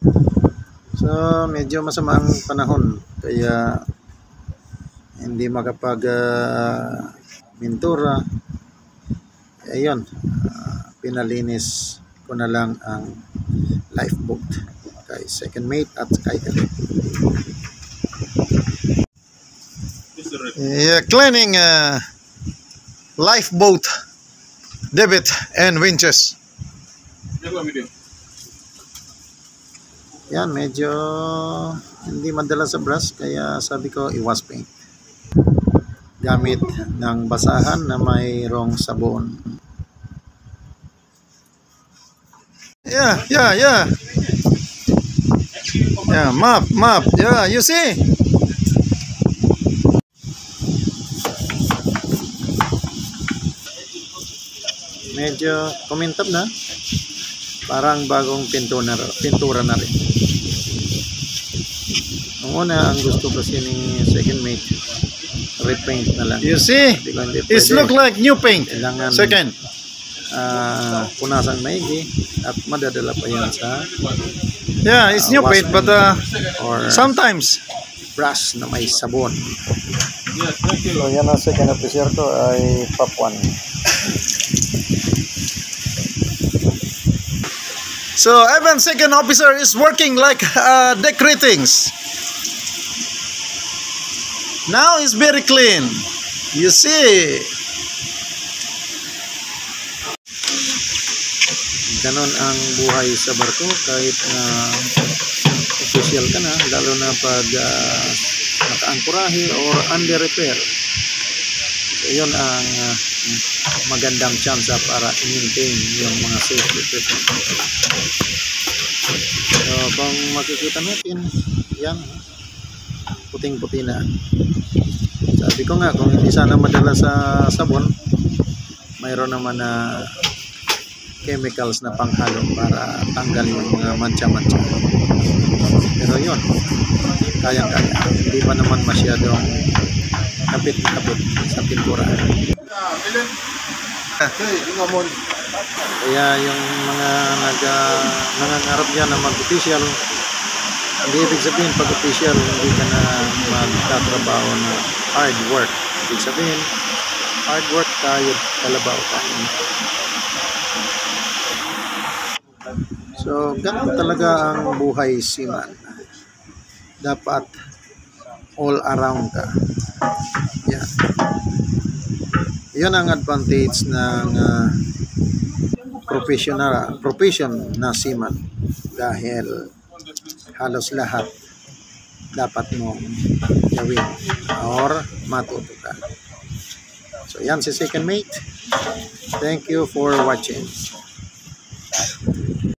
So medyo masama ang panahon kaya hindi makapag mintura. Ayun, pinalinis ko na lang ang lifeboat kay second mate at kay Kalip. Cleaning lifeboat, davit and winches. Yan, medyo hindi madala sa brush kaya sabi ko i-wash paint gamit ng basahan na mayroong sabon. Yeah, map, yeah, you see. Medyo kumintab na, parang bagong pintura na rin. Ang una, ang gusto kasi ni second mate, repaint na lang. You see, it look like new paint. Kailangan second punasang maigi at madadala pa yan sa it's new paint but or sometimes brush na may sabon. So yan ang second officer ko ay Papuan. So Evan second officer is working like decoratings. Now it's very clean. You see. Ganon ang buhay sa barko kahit na official ka na, lalo na pag nakaangkurahe or under repair. So yun ang magandang chance para i-maintain yung mga safety equipment. So kung makikita natin, yan, puting-puti na. Sabi ko nga, kung hindi sana madala sa sabon, mayroon naman na chemicals na panghalo para tanggal yung mga mancha-mancha. Pero yun, kayang-kaya. Hindi pa naman masyadong kapit-kapit sa pintura. Kaya yung mga nangangarap dyan na mag-official, hindi ibig sabihin pag official hindi ka na magtatrabaho na hard work. Ibig sabihin hard work tayo kalabaw tayo. So ganun talaga ang buhay seaman. Dapat all around ka. Yan. Yan ang advantage ng profession na seaman dahil halos lahat dapat mong gawin or matuto ka. So yan si second mate. Thank you for watching.